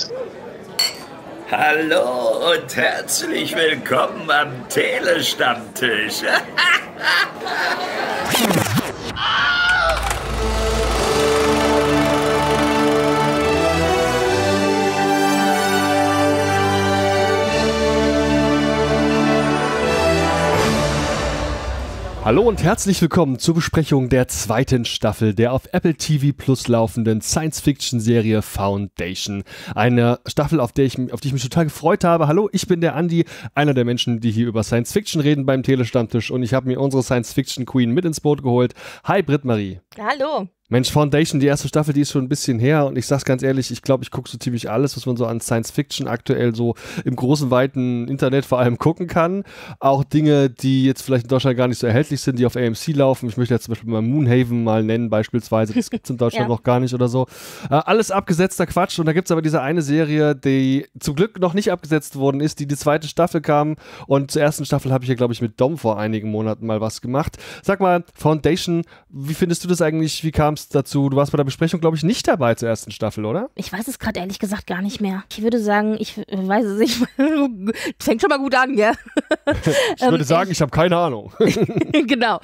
Hallo und herzlich willkommen am Telestammtisch. Hallo und herzlich willkommen zur Besprechung der zweiten Staffel der auf Apple TV Plus laufenden Science-Fiction-Serie Foundation. Eine Staffel, auf die ich mich total gefreut habe. Hallo, ich bin der Andi, einer der Menschen, die hier über Science-Fiction reden beim Telestammtisch, und ich habe mir unsere Science-Fiction-Queen mit ins Boot geholt. Hi Britt-Marie. Hallo. Mensch, Foundation, die erste Staffel, die ist schon ein bisschen her, und ich sag's ganz ehrlich, ich glaube, ich gucke so ziemlich alles, was man so an Science-Fiction aktuell so im großen, weiten Internet vor allem gucken kann. Auch Dinge, die jetzt vielleicht in Deutschland gar nicht so erhältlich sind, die auf AMC laufen. Ich möchte jetzt zum Beispiel mal Moonhaven mal nennen beispielsweise, das gibt's in Deutschland noch gar nicht oder so. Alles abgesetzter Quatsch, und da gibt's aber diese eine Serie, die zum Glück noch nicht abgesetzt worden ist, die zweite Staffel kam, und zur ersten Staffel habe ich ja, glaube ich, mit Dom vor einigen Monaten mal was gemacht. Sag mal, Foundation, wie findest du das eigentlich, wie kam's dazu? Du warst bei der Besprechung, glaube ich, nicht dabei zur ersten Staffel, oder? Ich weiß es gerade ehrlich gesagt gar nicht mehr. Ich würde sagen, ich weiß es nicht. Fängt schon mal gut an, gell? Ich würde sagen, ich habe keine Ahnung. Genau.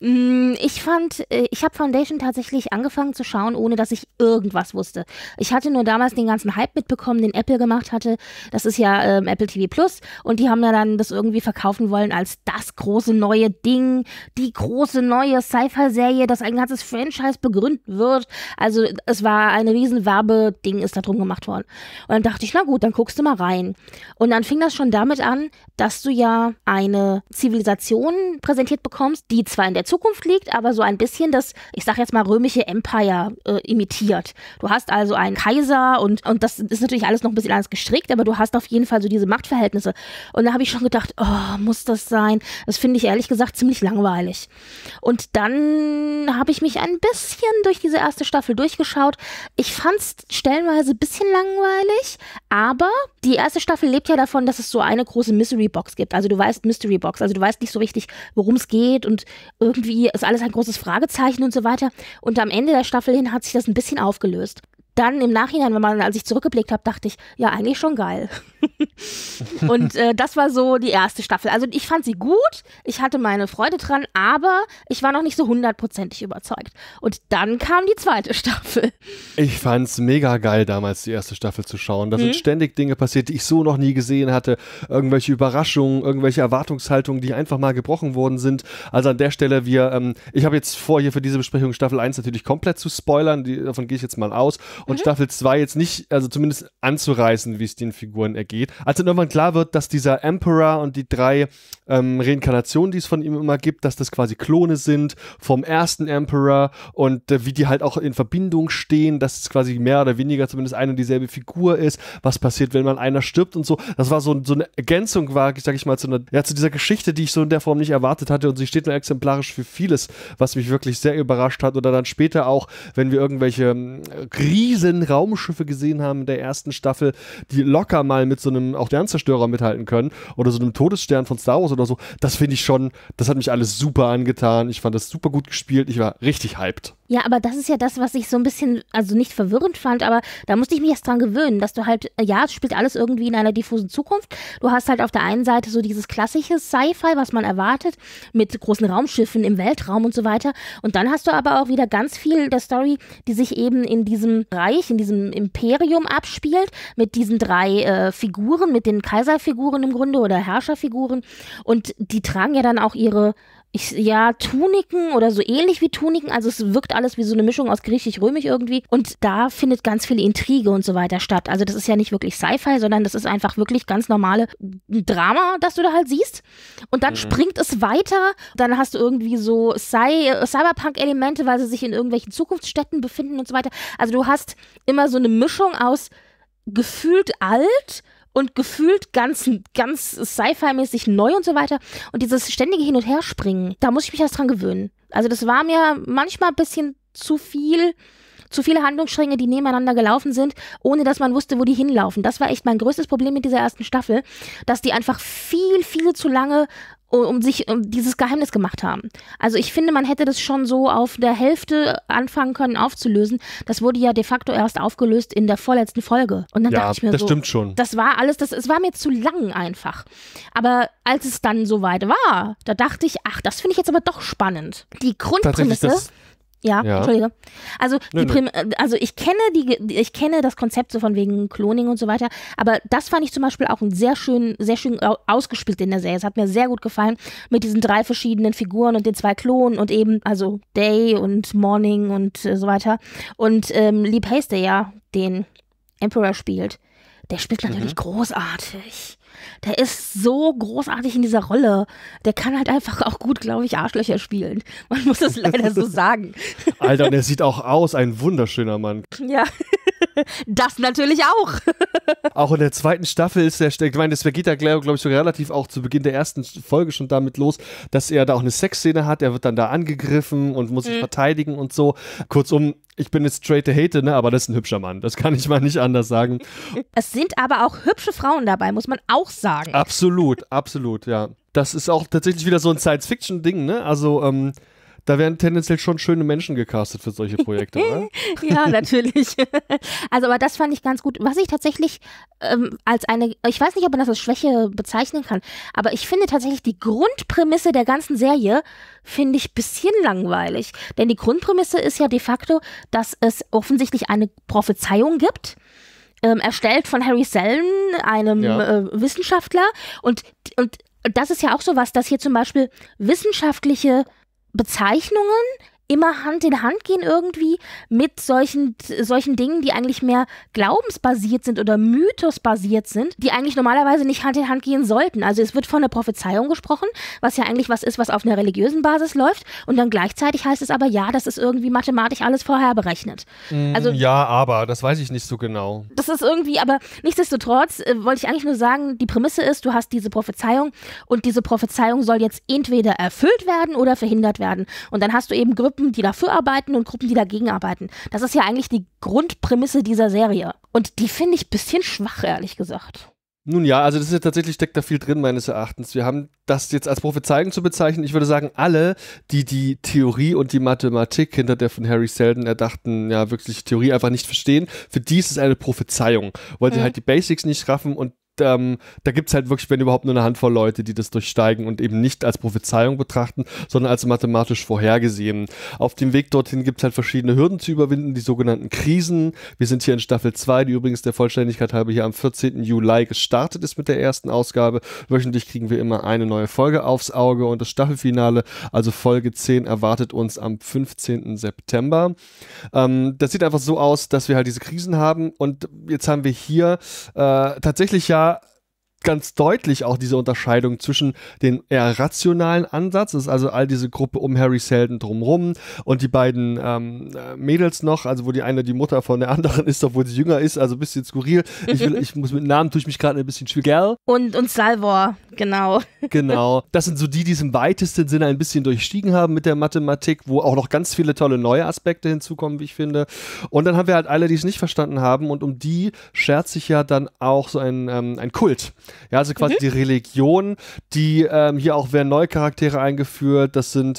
Ich habe Foundation tatsächlich angefangen zu schauen, ohne dass ich irgendwas wusste. Ich hatte nur damals den ganzen Hype mitbekommen, den Apple gemacht hatte. Das ist ja Apple TV Plus, und die haben ja dann das irgendwie verkaufen wollen als das große neue Ding, die große neue Sci-Fi-Serie, das ein ganzes Franchise begründen wird. Also es war ein riesen Werbeding, ist da drum gemacht worden. Und dann dachte ich, na gut, dann guckst du mal rein. Und dann fing das schon damit an, dass du ja eine Zivilisation präsentiert bekommst, die zwar in der Zukunft liegt, aber so ein bisschen das, ich sag jetzt mal, römische Empire imitiert. Du hast also einen Kaiser, und das ist natürlich alles noch ein bisschen anders gestrickt, aber du hast auf jeden Fall so diese Machtverhältnisse. Und da habe ich schon gedacht, oh, muss das sein? Das finde ich ehrlich gesagt ziemlich langweilig. Und dann habe ich mich ein bisschen durch diese erste Staffel durchgeschaut. Ich fand es stellenweise ein bisschen langweilig, aber die erste Staffel lebt ja davon, dass es so eine große Mystery Box gibt. Also du weißt nicht so richtig, worum es geht, und irgendwie ist alles ein großes Fragezeichen und so weiter. Und am Ende der Staffel hin hat sich das ein bisschen aufgelöst. Dann im Nachhinein, als ich zurückgeblickt habe, dachte ich, ja, eigentlich schon geil. Und das war so die erste Staffel. Also ich fand sie gut, ich hatte meine Freude dran, aber ich war noch nicht so 100% überzeugt. Und dann kam die zweite Staffel. Ich fand's mega geil, damals die erste Staffel zu schauen. Da sind ständig Dinge passiert, die ich so noch nie gesehen hatte. Irgendwelche Überraschungen, irgendwelche Erwartungshaltungen, die einfach mal gebrochen worden sind. Also an der Stelle, ich habe jetzt vor, hier für diese Besprechung Staffel 1 natürlich komplett zu spoilern, davon gehe ich jetzt mal aus. Und Staffel 2 jetzt nicht, also zumindest anzureißen, wie es den Figuren ergeht. Als dann irgendwann klar wird, dass dieser Emperor und die 3 Reinkarnationen, die es von ihm immer gibt, dass das quasi Klone sind vom ersten Emperor, und wie die halt auch in Verbindung stehen, dass es quasi mehr oder weniger zumindest eine und dieselbe Figur ist, was passiert, wenn man einer stirbt und so. Das war so eine Ergänzung, sag ich mal, zu dieser Geschichte, die ich so in der Form nicht erwartet hatte, und sie steht mir exemplarisch für vieles, was mich wirklich sehr überrascht hat. Oder dann später auch, wenn wir irgendwelche riesen Raumschiffe gesehen haben in der ersten Staffel, die locker mal mit so einem auch Sternzerstörer mithalten können, oder so einem Todesstern von Star Wars oder so. Das finde ich schon, das hat mich alles super angetan. Ich fand das super gut gespielt. Ich war richtig hyped. Ja, aber das ist ja das, was ich so ein bisschen, also nicht verwirrend fand, aber da musste ich mich erst dran gewöhnen, dass du halt, ja, es spielt alles irgendwie in einer diffusen Zukunft. Du hast halt auf der einen Seite so dieses klassische Sci-Fi, was man erwartet, mit großen Raumschiffen im Weltraum und so weiter. Und dann hast du aber auch wieder ganz viel der Story, die sich eben in diesem Reich, in diesem Imperium abspielt, mit diesen 3 Figuren, mit den Kaiserfiguren im Grunde oder Herrscherfiguren. Und die tragen ja dann auch ihre Tuniken oder so ähnlich wie Tuniken, also es wirkt alles wie so eine Mischung aus griechisch-römisch irgendwie, und da findet ganz viel Intrige und so weiter statt. Also das ist ja nicht wirklich Sci-Fi, sondern das ist einfach wirklich ganz normale Drama, das du da halt siehst, und dann springt es weiter, dann hast du irgendwie so Cyberpunk-Elemente, weil sie sich in irgendwelchen Zukunftsstädten befinden und so weiter. Also du hast immer so eine Mischung aus gefühlt alt und gefühlt ganz Sci-Fi-mäßig neu und so weiter. Und dieses ständige Hin- und Herspringen, da muss ich mich erst dran gewöhnen. Also das war mir manchmal ein bisschen zu viele Handlungsstränge, die nebeneinander gelaufen sind, ohne dass man wusste, wo die hinlaufen. Das war echt mein größtes Problem mit dieser ersten Staffel, dass die einfach viel, viel zu lange um dieses Geheimnis gemacht haben. Also ich finde, man hätte das schon so auf der Hälfte anfangen können aufzulösen. Das wurde ja de facto erst aufgelöst in der vorletzten Folge. Und dann dachte ich mir das stimmt schon. Das war alles, es war mir zu lang einfach. Aber als es dann soweit war, da dachte ich, ach, das finde ich jetzt aber doch spannend. Die Grundprämisse. Ja, Entschuldige. Also, also ich kenne das Konzept so von wegen Cloning und so weiter, aber das fand ich zum Beispiel auch sehr schön ausgespielt in der Serie. Es hat mir sehr gut gefallen mit diesen 3 verschiedenen Figuren und den 2 Klonen und eben, also Day und Morning und so weiter. Und Lee Pace, der ja den Emperor spielt, der spielt natürlich großartig. Der ist so großartig in dieser Rolle. Der kann halt einfach auch gut, glaube ich, Arschlöcher spielen. Man muss das leider so sagen. Alter, und er sieht auch aus, ein wunderschöner Mann. Ja, das natürlich auch. Auch in der 2. Staffel ist ich meine, das geht ja, glaube ich, sogar relativ auch zu Beginn der 1. Folge schon damit los, dass er da auch eine Sexszene hat. Er wird dann da angegriffen und muss sich verteidigen und so. Kurzum, ich bin jetzt straight to hate, ne, aber das ist ein hübscher Mann. Das kann ich mal nicht anders sagen. Es sind aber auch hübsche Frauen dabei, muss man auch sagen. Absolut, ja. Das ist auch tatsächlich wieder so ein Science-Fiction-Ding, ne? Also, da werden tendenziell schon schöne Menschen gecastet für solche Projekte, oder? Ja, natürlich. Also, aber das fand ich ganz gut. Was ich tatsächlich ich weiß nicht, ob man das als Schwäche bezeichnen kann, aber ich finde tatsächlich die Grundprämisse der ganzen Serie finde ich ein bisschen langweilig. Denn die Grundprämisse ist ja de facto, dass es offensichtlich eine Prophezeiung gibt, erstellt von Hari Seldon, einem Wissenschaftler. Und das ist ja auch sowas, dass hier zum Beispiel wissenschaftliche Bezeichnungen immer Hand in Hand gehen irgendwie mit solchen Dingen, die eigentlich mehr glaubensbasiert sind oder mythosbasiert sind, die eigentlich normalerweise nicht Hand in Hand gehen sollten. Also es wird von der Prophezeiung gesprochen, was ja eigentlich was ist, was auf einer religiösen Basis läuft, und dann gleichzeitig heißt es aber, ja, das ist irgendwie mathematisch alles vorher berechnet. Also, ja, aber das weiß ich nicht so genau. Das ist irgendwie, aber nichtsdestotrotz wollte ich eigentlich nur sagen, die Prämisse ist, du hast diese Prophezeiung und diese Prophezeiung soll jetzt entweder erfüllt werden oder verhindert werden. Und dann hast du eben Gruppen, die dafür arbeiten und Gruppen, die dagegen arbeiten. Das ist ja eigentlich die Grundprämisse dieser Serie. Und die finde ich ein bisschen schwach, ehrlich gesagt. Nun ja, also das ist ja tatsächlich, steckt da viel drin, meines Erachtens. Wir haben das jetzt als Prophezeiung zu bezeichnen. Ich würde sagen, alle, die die Theorie und die Mathematik hinter der von Hari Seldon erdachten, ja, wirklich Theorie einfach nicht verstehen, für die ist es eine Prophezeiung, weil sie halt die Basics nicht raffen, und da gibt es halt wirklich, wenn überhaupt, nur eine Handvoll Leute, die das durchsteigen und eben nicht als Prophezeiung betrachten, sondern als mathematisch vorhergesehen. Auf dem Weg dorthin gibt es halt verschiedene Hürden zu überwinden, die sogenannten Krisen. Wir sind hier in Staffel 2, die übrigens der Vollständigkeit halber hier am 14. Juli gestartet ist mit der ersten Ausgabe. Wöchentlich kriegen wir immer eine neue Folge aufs Auge, und das Staffelfinale, also Folge 10, erwartet uns am 15. September. Das sieht einfach so aus, dass wir halt diese Krisen haben, und jetzt haben wir hier tatsächlich ja ganz deutlich auch diese Unterscheidung zwischen dem eher rationalen Ansatz, das ist also all diese Gruppe um Hari Seldon drumrum, und die beiden Mädels noch, also wo die eine die Mutter von der anderen ist, obwohl sie jünger ist, also ein bisschen skurril. Ich muss mit Namen, tue ich mich gerade ein bisschen schwierig. Und Salvor, genau. Genau. Das sind so die es im weitesten Sinne ein bisschen durchstiegen haben mit der Mathematik, wo auch noch ganz viele tolle neue Aspekte hinzukommen, wie ich finde. Und dann haben wir halt alle, die es nicht verstanden haben, und um die schert sich ja dann auch so ein Kult. Ja, also quasi die Religion, die hier auch werden neue Charaktere eingeführt. Das sind,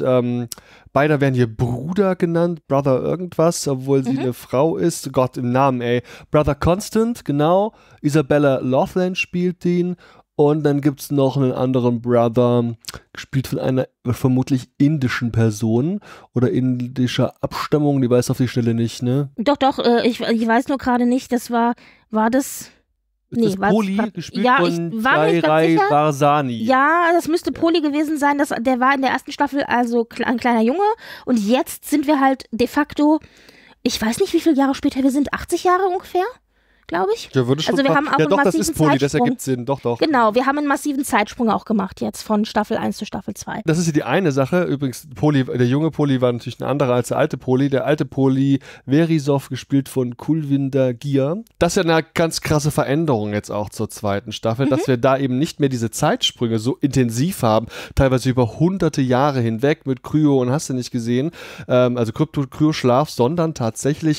beide werden hier Bruder genannt, Brother irgendwas, obwohl sie eine Frau ist. Gott, im Namen, ey. Brother Constant, genau. Isabella Lothland spielt den. Und dann gibt es noch einen anderen Brother, gespielt von einer vermutlich indischen Person oder indischer Abstammung. Die weiß auf die Schnelle nicht, ne? Doch, ich weiß nur gerade nicht, das war das... Ist das Poli, gespielt ja, von Jairai Varsani. Ja, das müsste Poli gewesen sein. Der war in der ersten Staffel also ein kleiner Junge. Und jetzt sind wir halt de facto, ich weiß nicht, wie viele Jahre später wir sind, 80 Jahre ungefähr, glaube ich. Ja, würde schon also wir haben auch ja, einen doch, das massiven ist Poli, Zeitsprung. das ergibt Sinn, doch. Genau, wir haben einen massiven Zeitsprung auch gemacht jetzt von Staffel 1 zu Staffel 2. Das ist ja die eine Sache. Übrigens, der junge Poli war natürlich ein anderer als der alte Poli. Der alte Poli, Verisov, gespielt von Kulwinder Gia. Das ist ja eine ganz krasse Veränderung jetzt auch zur zweiten Staffel, dass wir da eben nicht mehr diese Zeitsprünge so intensiv haben, teilweise über hunderte Jahre hinweg mit Kryo und hast du nicht gesehen, also Kryoschlaf, sondern tatsächlich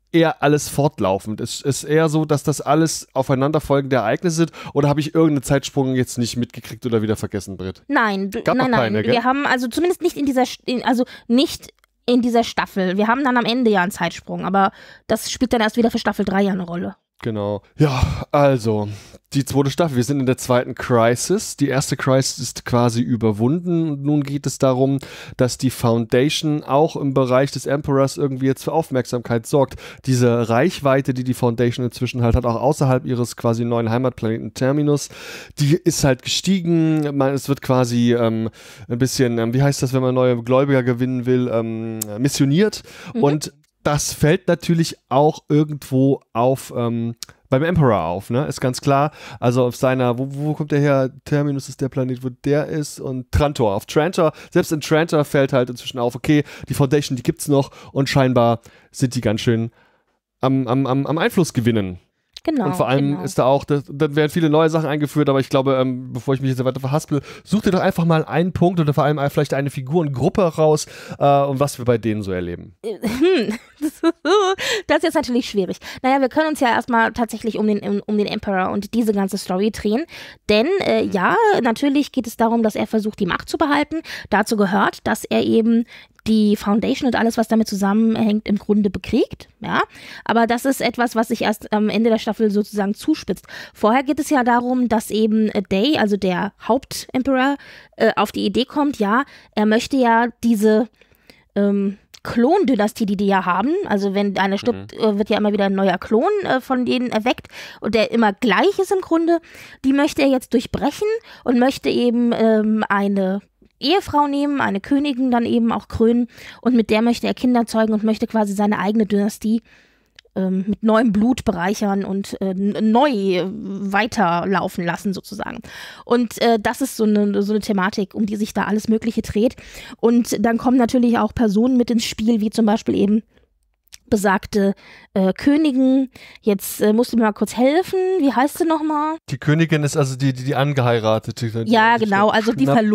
eher alles fortlaufend? Ist eher so, dass das alles aufeinanderfolgende Ereignisse sind, oder habe ich irgendeinen Zeitsprung jetzt nicht mitgekriegt oder wieder vergessen, Britt? Nein, nein. Keine, Wir haben also zumindest nicht nicht in dieser Staffel. Wir haben dann am Ende ja einen Zeitsprung, aber das spielt dann erst wieder für Staffel 3 ja eine Rolle. Genau. Ja, also, die zweite Staffel. Wir sind in der zweiten Crisis. Die erste Crisis ist quasi überwunden. Und nun geht es darum, dass die Foundation auch im Bereich des Emperors irgendwie jetzt für Aufmerksamkeit sorgt. Diese Reichweite, die die Foundation inzwischen halt hat, auch außerhalb ihres quasi neuen Heimatplaneten Terminus, die ist halt gestiegen. Es wird quasi ein bisschen, wie heißt das, wenn man neue Gläubiger gewinnen will, missioniert. Und das fällt natürlich auch irgendwo auf beim Emperor auf, ne? Ist ganz klar. Also auf seiner, wo kommt der her? Terminus ist der Planet, wo der ist, und Trantor. Auf Trantor, selbst in Trantor fällt halt inzwischen auf, okay, die Foundation, die gibt's noch, und scheinbar sind die ganz schön am Einfluss gewinnen. Genau, und vor allem ist da auch, da werden viele neue Sachen eingeführt, aber ich glaube, bevor ich mich jetzt weiter verhaspel, such dir doch einfach mal einen Punkt oder vor allem vielleicht eine Figurengruppe raus, und was wir bei denen so erleben. Das ist jetzt natürlich schwierig. Naja, wir können uns ja erstmal tatsächlich um den Emperor und diese ganze Story drehen, denn ja, natürlich geht es darum, dass er versucht, die Macht zu behalten. Dazu gehört, dass er eben die Foundation und alles, was damit zusammenhängt, im Grunde bekriegt, ja. Aber das ist etwas, was sich erst am Ende der Staffel sozusagen zuspitzt. Vorher geht es ja darum, dass eben Day, also der Hauptemperor, auf die Idee kommt, ja, er möchte ja diese Klondynastie, die ja haben, also wenn einer stirbt, wird ja immer wieder ein neuer Klon von denen erweckt und der immer gleich ist im Grunde, die möchte er jetzt durchbrechen und möchte eben eine Ehefrau nehmen, eine Königin dann eben auch krönen, und mit der möchte er Kinder zeugen und möchte quasi seine eigene Dynastie mit neuem Blut bereichern und neu weiterlaufen lassen sozusagen. Und das ist so eine Thematik, um die sich da alles Mögliche dreht. Und dann kommen natürlich auch Personen mit ins Spiel, wie zum Beispiel eben besagte Königin. Jetzt musst du mir mal kurz helfen. Wie heißt sie nochmal? Die Königin ist also die angeheiratete. Ja, genau. Also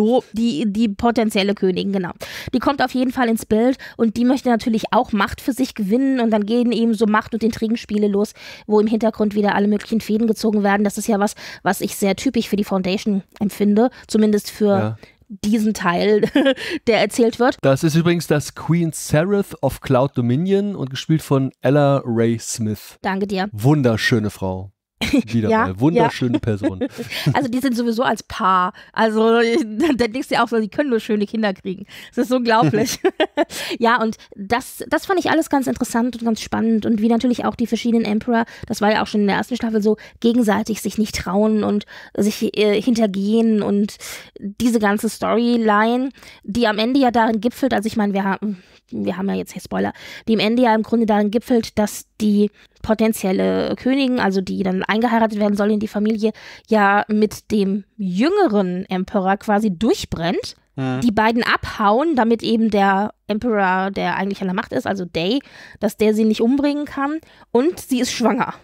die potenzielle Königin, genau. Die kommt auf jeden Fall ins Bild und die möchte natürlich auch Macht für sich gewinnen, und dann gehen eben so Macht- und Intrigenspiele los, wo im Hintergrund wieder alle möglichen Fäden gezogen werden. Das ist ja was ich sehr typisch für die Foundation empfinde. Zumindest für diesen Teil, der erzählt wird. Das ist übrigens das Queen Seraph of Cloud Dominion und gespielt von Ella Ray Smith. Danke dir. Wunderschöne Frau. Wieder mal. Wunderschöne Person. Also die sind sowieso als Paar. Also da denkst du ja auch so, die können nur schöne Kinder kriegen. Das ist unglaublich. Ja, und das fand ich alles ganz interessant und ganz spannend, und wie natürlich auch die verschiedenen Emperor, das war ja auch schon in der ersten Staffel so, gegenseitig sich nicht trauen und sich hintergehen, und diese ganze Storyline, die am Ende ja darin gipfelt, also ich meine, wir haben ja jetzt hier Spoiler, die am Ende ja im Grunde darin gipfelt, dass die potenzielle Königin, also die dann eingeheiratet werden soll in die Familie, ja mit dem jüngeren Emperor quasi durchbrennt. Die beiden abhauen, damit eben der Emperor, der eigentlich an der Macht ist, also Day, dass der sie nicht umbringen kann, und sie ist schwanger.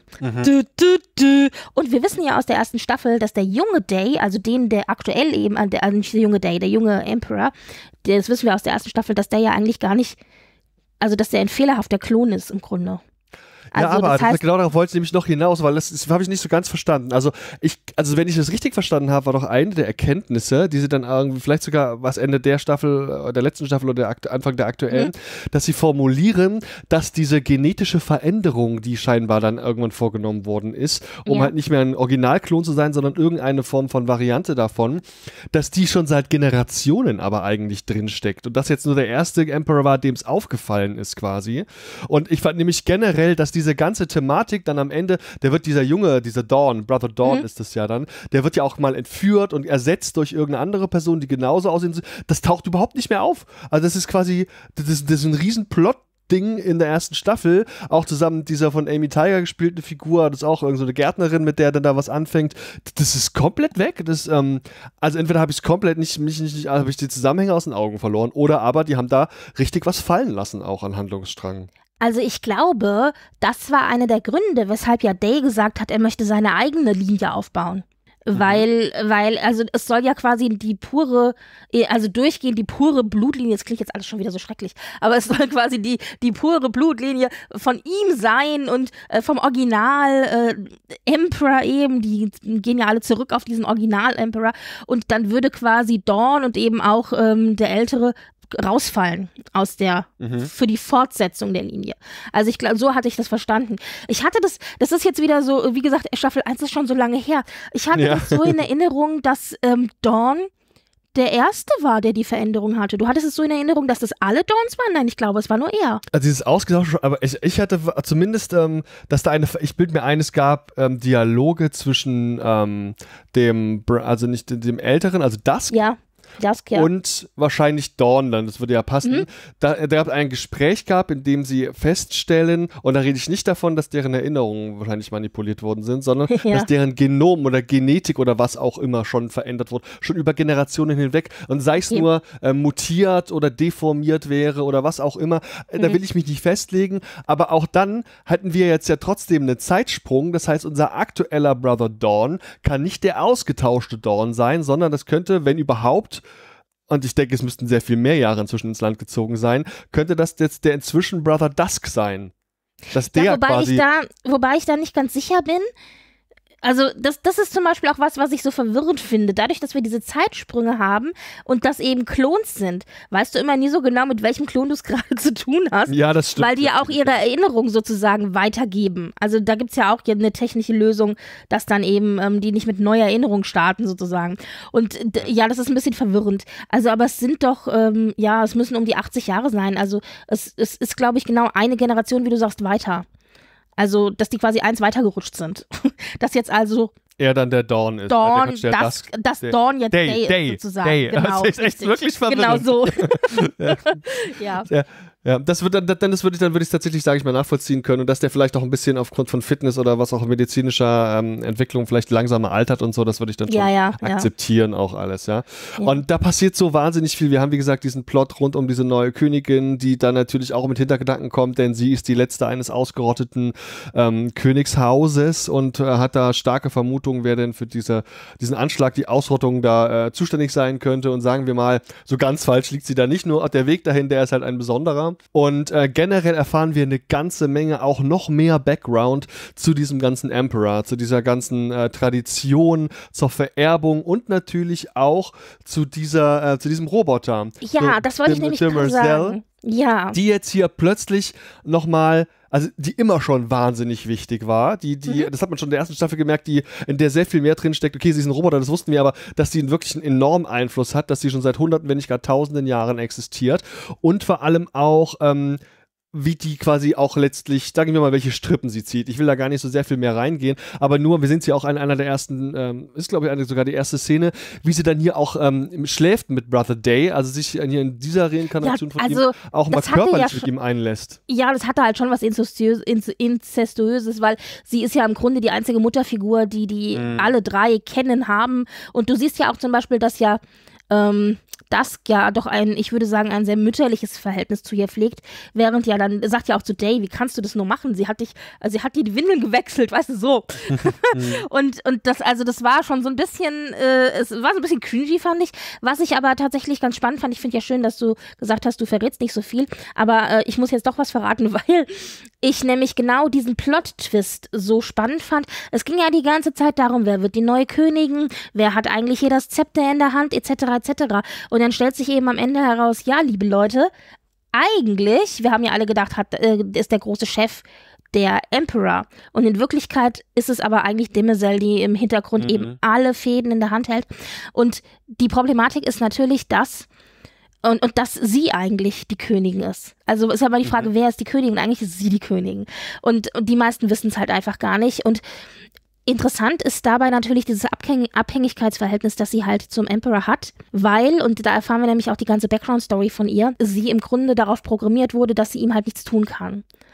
Und wir wissen ja aus der ersten Staffel, dass der junge Day, also der aktuell eben, nicht der junge Day, der junge Emperor, das wissen wir aus der ersten Staffel, dass der ja eigentlich gar nicht, also dass der ein fehlerhafter Klon ist im Grunde. Also, ja, aber das heißt, genau darauf wollte ich nämlich noch hinaus, weil das habe ich nicht so ganz verstanden. Also wenn ich das richtig verstanden habe, war doch eine der Erkenntnisse, die sie dann irgendwie, vielleicht sogar was Ende der Staffel, der letzten Staffel oder Anfang der aktuellen, dass sie formulieren, dass diese genetische Veränderung, die scheinbar dann irgendwann vorgenommen worden ist, um halt nicht mehr ein Originalklon zu sein, sondern irgendeine Form von Variante davon, dass die schon seit Generationen aber eigentlich drinsteckt. Und das jetzt nur der erste Emperor war, dem es aufgefallen ist quasi. Und ich fand nämlich generell, dass diese ganze Thematik dann am Ende, dieser Dawn, Brother Dawn ist es ja dann, der wird ja auch mal entführt und ersetzt durch irgendeine andere Person, die genauso aussehen. Das taucht überhaupt nicht mehr auf. Also das ist quasi, das ist ein riesen Plot-Ding in der ersten Staffel, auch zusammen mit dieser von Amy Tiger gespielte Figur, das ist auch irgend so eine Gärtnerin, mit der dann da was anfängt. Das ist komplett weg. Also entweder habe ich es komplett habe ich die Zusammenhänge aus den Augen verloren, oder aber die haben da richtig was fallen lassen, auch an Handlungsstrang. Also ich glaube, das war einer der Gründe, weshalb ja Day gesagt hat, er möchte seine eigene Linie aufbauen. weil, also es soll ja quasi durchgehend die pure Blutlinie, das klingt jetzt alles schon wieder so schrecklich, aber es soll quasi die pure Blutlinie von ihm sein und vom Original Emperor eben, die gehen ja alle zurück auf diesen Original-Emperor und dann würde quasi Dawn und eben auch der Ältere rausfallen aus für die Fortsetzung der Linie. Also ich glaube, so hatte ich das verstanden. Ich hatte das ist jetzt wieder so, wie gesagt, Staffel 1 ist schon so lange her. Ich hatte das so in Erinnerung, dass Dawn der Erste war, der die Veränderung hatte. Du hattest es so in Erinnerung, dass das alle Dawns waren? Nein, ich glaube, es war nur er. Also dieses Ausgetauscht, aber ich hatte zumindest, dass da ich bilde mir ein, es gab Dialoge zwischen also nicht dem Älteren, also Dusk. Ja. Dusk, ja. Und wahrscheinlich Dawn dann, das würde ja passen. Da hat ein Gespräch gehabt, in dem sie feststellen, und da rede ich nicht davon, dass deren Erinnerungen wahrscheinlich manipuliert worden sind, sondern dass deren Genom oder Genetik oder was auch immer schon verändert wurde, schon über Generationen hinweg, und sei es nur mutiert oder deformiert wäre oder was auch immer, da will ich mich nicht festlegen, aber auch dann hatten wir jetzt ja trotzdem einen Zeitsprung, das heißt, unser aktueller Brother Dawn kann nicht der ausgetauschte Dawn sein, sondern das könnte, wenn überhaupt, und ich denke, es müssten sehr viel mehr Jahre inzwischen ins Land gezogen sein, könnte das jetzt der inzwischen Brother Dusk sein. Dass der wobei ich da nicht ganz sicher bin. Also das ist zum Beispiel auch was ich so verwirrend finde. Dadurch, dass wir diese Zeitsprünge haben und das eben Klons sind, weißt du immer nie so genau, mit welchem Klon du es gerade zu tun hast. Ja, das stimmt. Weil die ja auch ihre Erinnerung sozusagen weitergeben. Also da gibt es ja auch eine technische Lösung, dass dann eben die nicht mit neuer Erinnerung starten sozusagen. Und ja, das ist ein bisschen verwirrend. Also aber es sind doch, es müssen um die 80 Jahre sein. Also es ist, glaube ich, genau eine Generation, wie du sagst, weiter. Also, dass die quasi eins weitergerutscht sind. Dass jetzt also er dann der Dawn ist. Dawn, dass Dawn jetzt Day ist, sozusagen. Day. Genau, das ist echt wirklich verwirrend. Genau so. Ja, das würde ich tatsächlich, sage ich mal, nachvollziehen können, und dass der vielleicht auch ein bisschen aufgrund von Fitness oder was auch medizinischer Entwicklung vielleicht langsamer altert und so, das würde ich dann schon akzeptieren auch alles, ja. Und da passiert so wahnsinnig viel. Wir haben, wie gesagt, diesen Plot rund um diese neue Königin, die dann natürlich auch mit Hintergedanken kommt, denn sie ist die letzte eines ausgerotteten Königshauses und hat da starke Vermutungen, wer denn für diesen Anschlag, die Ausrottung da zuständig sein könnte, und sagen wir mal, so ganz falsch liegt sie da nicht, nur der Weg dahin, der ist halt ein besonderer. Und generell erfahren wir eine ganze Menge, auch noch mehr Background zu diesem ganzen Emperor, zu dieser ganzen Tradition, zur Vererbung und natürlich auch zu diesem Roboter. Ja, das wollte ich nämlich gerade sagen. Ja. Die jetzt hier plötzlich nochmal, also die immer schon wahnsinnig wichtig war, das hat man schon in der ersten Staffel gemerkt, in der sehr viel mehr drin steckt. Okay, sie ist ein Roboter, das wussten wir, aber dass sie wirklich einen enormen Einfluss hat, dass sie schon seit Hunderten, wenn nicht gar Tausenden Jahren existiert, und vor allem auch wie die quasi auch letztlich, sagen wir mal, welche Strippen sie zieht. Ich will da gar nicht so sehr viel mehr reingehen, aber nur, wir sind sie auch in einer der ersten, ist glaube ich sogar die erste Szene, wie sie dann hier auch schläft mit Brother Day, also sich hier in dieser Reinkarnation von ihm auch mal körperlich mit ihm einlässt. Ja, das hatte halt schon was Inzestuöses, weil sie ist ja im Grunde die einzige Mutterfigur, die alle drei kennen haben, und du siehst ja auch zum Beispiel, dass ja Dusk ja doch ich würde sagen, ein sehr mütterliches Verhältnis zu ihr pflegt, während ja dann sagt ja auch zu Day, wie kannst du das nur machen? Sie hat dir die Windeln gewechselt, weißt du, so. und das war schon so ein bisschen, es war so ein bisschen cringy, fand ich. Was ich aber tatsächlich ganz spannend fand, ich finde ja schön, dass du gesagt hast, du verrätst nicht so viel, aber ich muss jetzt doch was verraten, weil ich nämlich genau diesen Plot-Twist so spannend fand. Es ging ja die ganze Zeit darum, wer wird die neue Königin, wer hat eigentlich hier das Zepter in der Hand, etc., etc. Und dann stellt sich eben am Ende heraus, ja, liebe Leute, eigentlich, wir haben ja alle gedacht, ist der große Chef der Emperor. Und in Wirklichkeit ist es aber eigentlich Demoiselle, die im Hintergrund eben alle Fäden in der Hand hält. Und die Problematik ist natürlich, dass sie eigentlich die Königin ist. Also ist aber die Frage, wer ist die Königin? Eigentlich ist sie die Königin. Und die meisten wissen es halt einfach gar nicht. Und interessant ist dabei natürlich dieses Abhängigkeitsverhältnis, das sie halt zum Emperor hat, weil, und da erfahren wir nämlich auch die ganze Background-Story von ihr, sie im Grunde darauf programmiert wurde, dass sie ihm halt nichts tun kann.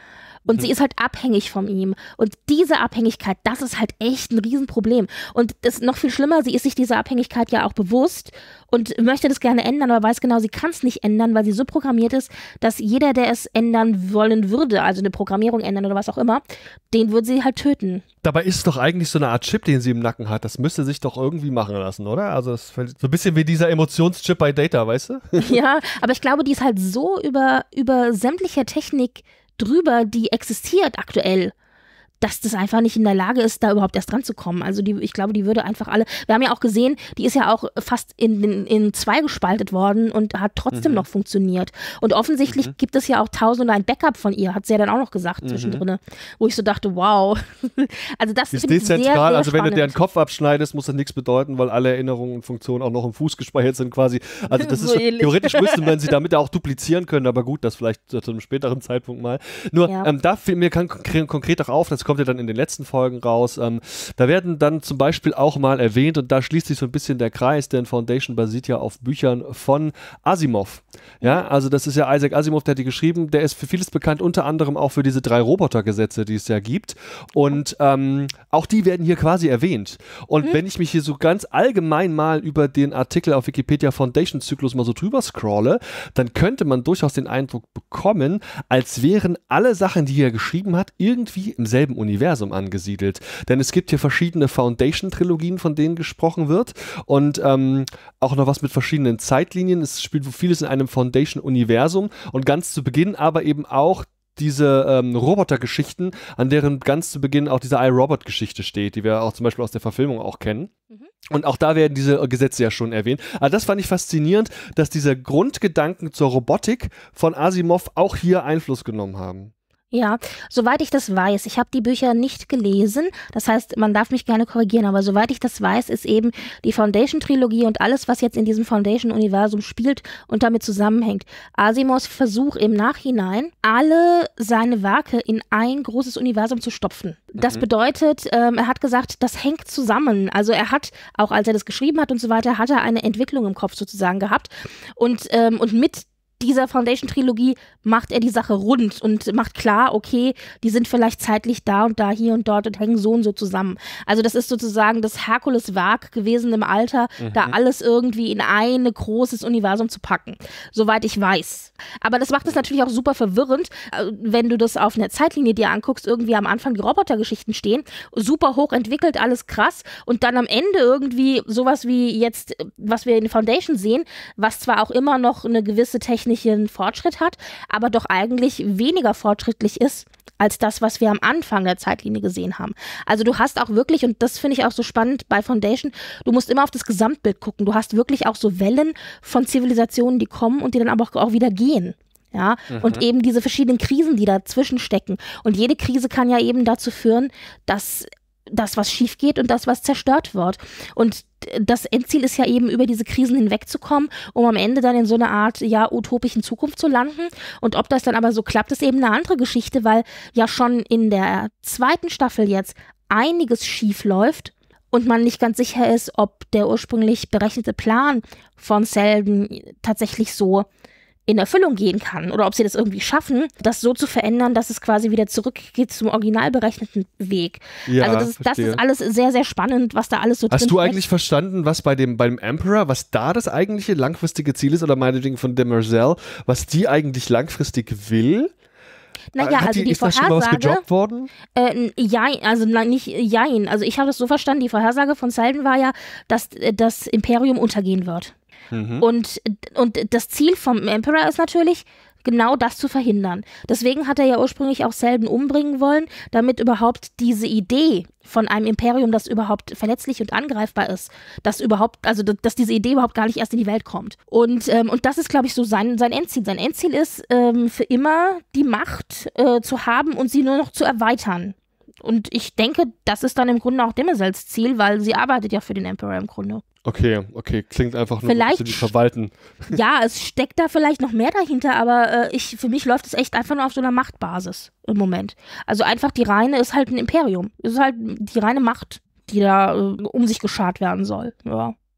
Und sie ist halt abhängig von ihm. Und diese Abhängigkeit, das ist halt echt ein Riesenproblem. Und das ist noch viel schlimmer, sie ist sich dieser Abhängigkeit ja auch bewusst und möchte das gerne ändern, aber weiß genau, sie kann es nicht ändern, weil sie so programmiert ist, dass jeder, der es ändern wollen würde, also eine Programmierung ändern oder was auch immer, den würde sie halt töten. Dabei ist es doch eigentlich so eine Art Chip, den sie im Nacken hat. Das müsste sich doch irgendwie machen lassen, oder? Also das ist so ein bisschen wie dieser Emotionschip bei Data, weißt du? Ja, aber ich glaube, die ist halt so über sämtliche Technik drüber, die existiert aktuell, dass das einfach nicht in der Lage ist, da überhaupt erst dran zu kommen. Also ich glaube, die würde einfach alle, wir haben ja auch gesehen, die ist ja auch fast in zwei gespaltet worden und hat trotzdem noch funktioniert. Und offensichtlich gibt es ja auch 1001 Backup von ihr, hat sie ja dann auch noch gesagt zwischendrin, wo ich so dachte, wow. Also das ist finde ich sehr, dezentral, sehr also wenn du spannend. deren Kopf abschneidest, muss das nichts bedeuten, weil alle Erinnerungen und Funktionen auch noch im Fuß gespeichert sind quasi. Also das So ist ähnlich. theoretisch müsste man sie damit auch duplizieren können, aber gut, das vielleicht zu einem späteren Zeitpunkt mal. Nur, Ja. da fiel mir konkret auch auf, das kommt ja dann in den letzten Folgen raus, da werden dann zum Beispiel auch mal erwähnt, und da schließt sich so ein bisschen der Kreis, denn Foundation basiert ja auf Büchern von Asimov. Ja, also das ist ja Isaac Asimov, der hat die geschrieben, der ist für vieles bekannt, unter anderem auch für diese 3 Robotergesetze, die es ja gibt, und auch die werden hier quasi erwähnt. Und wenn ich mich hier so ganz allgemein mal über den Artikel auf Wikipedia Foundation-Zyklus mal so drüber scrolle, dann könnte man durchaus den Eindruck bekommen, als wären alle Sachen, die er geschrieben hat, irgendwie im selben Universum angesiedelt. Denn es gibt hier verschiedene Foundation-Trilogien, von denen gesprochen wird, und auch noch was mit verschiedenen Zeitlinien. Es spielt vieles in einem Foundation-Universum, und ganz zu Beginn aber eben auch diese Roboter-Geschichten, an deren ganz zu Beginn auch diese iRobot-Geschichte steht, die wir auch zum Beispiel aus der Verfilmung auch kennen. Und auch da werden diese Gesetze ja schon erwähnt. Aber das fand ich faszinierend, dass diese Grundgedanken zur Robotik von Asimov auch hier Einfluss genommen haben. Ja, soweit ich das weiß, ich habe die Bücher nicht gelesen, das heißt, man darf mich gerne korrigieren, aber soweit ich das weiß, ist eben die Foundation-Trilogie und alles, was jetzt in diesem Foundation-Universum spielt und damit zusammenhängt, Asimovs Versuch im Nachhinein, alle seine Werke in ein großes Universum zu stopfen. Das bedeutet, er hat gesagt, das hängt zusammen. Also er hat, auch als er das geschrieben hat und so weiter, hat er eine Entwicklung im Kopf sozusagen gehabt und mit dieser Foundation-Trilogie macht er die Sache rund und macht klar, okay, die sind vielleicht zeitlich da und da, hier und dort und hängen so und so zusammen. Also das ist sozusagen das Herkules-Werk gewesen im Alter, da alles irgendwie in ein großes Universum zu packen, soweit ich weiß. Aber das macht es natürlich auch super verwirrend, wenn du das auf einer Zeitlinie dir anguckst, irgendwie am Anfang die Robotergeschichten stehen, super hoch entwickelt, alles krass, und dann am Ende irgendwie sowas wie jetzt, was wir in Foundation sehen, was zwar auch immer noch eine gewisse technische Fortschritt hat, aber doch eigentlich weniger fortschrittlich ist als das, was wir am Anfang der Zeitlinie gesehen haben. Also du hast auch wirklich, und das finde ich auch so spannend bei Foundation, du musst immer auf das Gesamtbild gucken. Du hast wirklich auch so Wellen von Zivilisationen, die kommen und die dann aber auch wieder gehen. Ja, und eben diese verschiedenen Krisen, die dazwischen stecken. Und jede Krise kann ja eben dazu führen, dass das, was schief geht und das, was zerstört wird. Und das Endziel ist ja eben, über diese Krisen hinwegzukommen, um am Ende dann in so einer Art, ja, utopischen Zukunft zu landen. Und ob das dann aber so klappt, ist eben eine andere Geschichte, weil ja schon in der 2. Staffel jetzt einiges schief läuft und man nicht ganz sicher ist, ob der ursprünglich berechnete Plan von Selden tatsächlich so in Erfüllung gehen kann oder ob sie das irgendwie schaffen, das so zu verändern, dass es quasi wieder zurückgeht zum original berechneten Weg. Ja, also das ist alles sehr, sehr spannend, was da alles so drin Hast du steckt. eigentlich verstanden, was beim Emperor, was da das eigentliche langfristige Ziel ist, oder meinetwegen von Demerzel, was die eigentlich langfristig will? Naja, also die ist da schon mal was Vorhersage, gedroppt worden? jein, also nicht jein. Also ich habe das so verstanden, die Vorhersage von Selden war ja, dass das Imperium untergehen wird. Und das Ziel vom Emperor ist natürlich, genau das zu verhindern. Deswegen hat er ja ursprünglich auch Selden umbringen wollen, damit überhaupt diese Idee von einem Imperium, das überhaupt verletzlich und angreifbar ist, dass diese Idee überhaupt gar nicht erst in die Welt kommt. Und das ist, glaube ich, so sein Endziel. Sein Endziel ist, für immer die Macht zu haben und sie nur noch zu erweitern. Und ich denke, das ist dann im Grunde auch Demersels Ziel, weil sie arbeitet ja für den Emperor im Grunde. Okay, klingt einfach nur Vielleicht so, die verwalten. Ja, es steckt da vielleicht noch mehr dahinter, aber für mich läuft es echt einfach nur auf so einer Machtbasis im Moment. Also einfach die reine ist halt ein Imperium. Es ist halt die reine Macht, die da um sich geschart werden soll. Ja.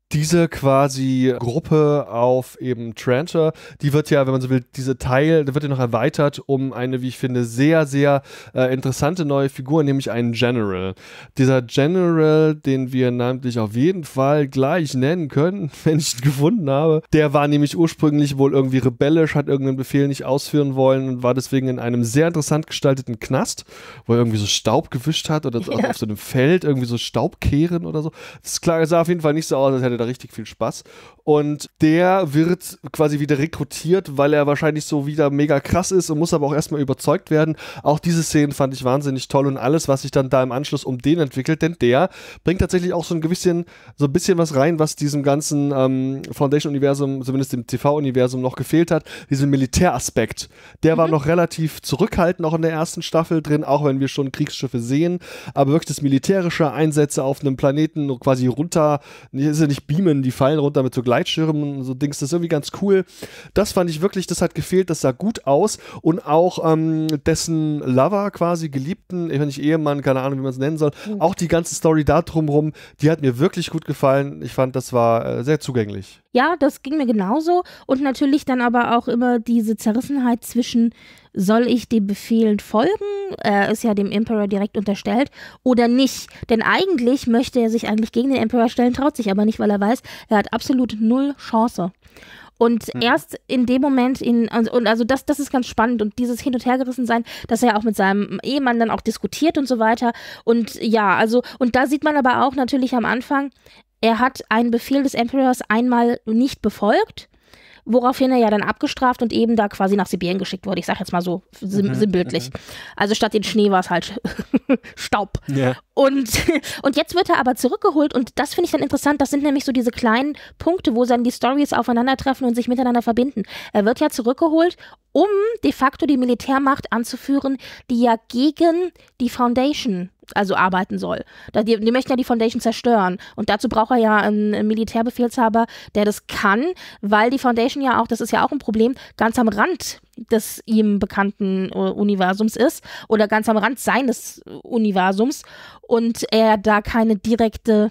diese quasi Gruppe auf eben Trantor, die wird ja, wenn man so will, der wird ja noch erweitert um eine, wie ich finde, sehr, sehr interessante neue Figur, nämlich einen General. Dieser General, den wir namentlich auf jeden Fall gleich nennen können, wenn ich ihn gefunden habe, der war nämlich ursprünglich wohl irgendwie rebellisch, hat irgendeinen Befehl nicht ausführen wollen und war deswegen in einem sehr interessant gestalteten Knast, wo er irgendwie so Staub gewischt hat oder auf so einem Feld irgendwie so Staubkehren oder so. Das sah auf jeden Fall nicht so aus, als hätte da richtig viel Spaß. Und der wird quasi wieder rekrutiert, weil er wahrscheinlich so wieder mega krass ist und muss aber auch erstmal überzeugt werden. Auch diese Szenen fand ich wahnsinnig toll und alles, was sich dann da im Anschluss um den entwickelt, denn der bringt tatsächlich auch so ein bisschen was rein, was diesem ganzen Foundation-Universum, zumindest dem TV-Universum noch gefehlt hat, diesen Militäraspekt. Der war noch relativ zurückhaltend auch in der ersten Staffel drin, auch wenn wir schon Kriegsschiffe sehen, aber wirklich das militärische Einsätze auf einem Planeten quasi runter, ist ja nicht beamen, die fallen runter mit so Gleitschirmen und so Dings, das ist irgendwie ganz cool. Das fand ich wirklich, das hat gefehlt, das sah gut aus und auch dessen Lover quasi, Geliebten, ich weiß nicht, Ehemann, keine Ahnung, wie man es nennen soll, auch die ganze Story da drumrum, die hat mir wirklich gut gefallen. Ich fand, das war sehr zugänglich. Ja, das ging mir genauso und natürlich dann aber auch immer diese Zerrissenheit zwischen, soll ich den Befehlen folgen? Er ist ja dem Emperor direkt unterstellt oder nicht. Denn eigentlich möchte er sich eigentlich gegen den Emperor stellen, traut sich aber nicht, weil er weiß, er hat absolut null Chance. Und erst in dem Moment, also das ist ganz spannend und dieses Hin- und Hergerissensein, dass er auch mit seinem Ehemann dann auch diskutiert und so weiter. Und ja, also, und da sieht man aber auch natürlich am Anfang, er hat einen Befehl des Emperors einmal nicht befolgt, woraufhin er ja dann abgestraft und eben da quasi nach Sibirien geschickt wurde. Ich sag jetzt mal so sinnbildlich. Also statt den Schnee war es halt Staub. Yeah. Und jetzt wird er aber zurückgeholt und das finde ich dann interessant. Das sind nämlich so diese kleinen Punkte, wo dann die Storys aufeinandertreffen und sich miteinander verbinden. Er wird ja zurückgeholt, um de facto die Militärmacht anzuführen, die ja gegen die Foundation arbeiten soll. Die möchten ja die Foundation zerstören. Und dazu braucht er ja einen Militärbefehlshaber, der das kann, weil die Foundation ja auch, das ist ja auch ein Problem, ganz am Rand des ihm bekannten Universums ist oder ganz am Rand seines Universums und er da keine direkte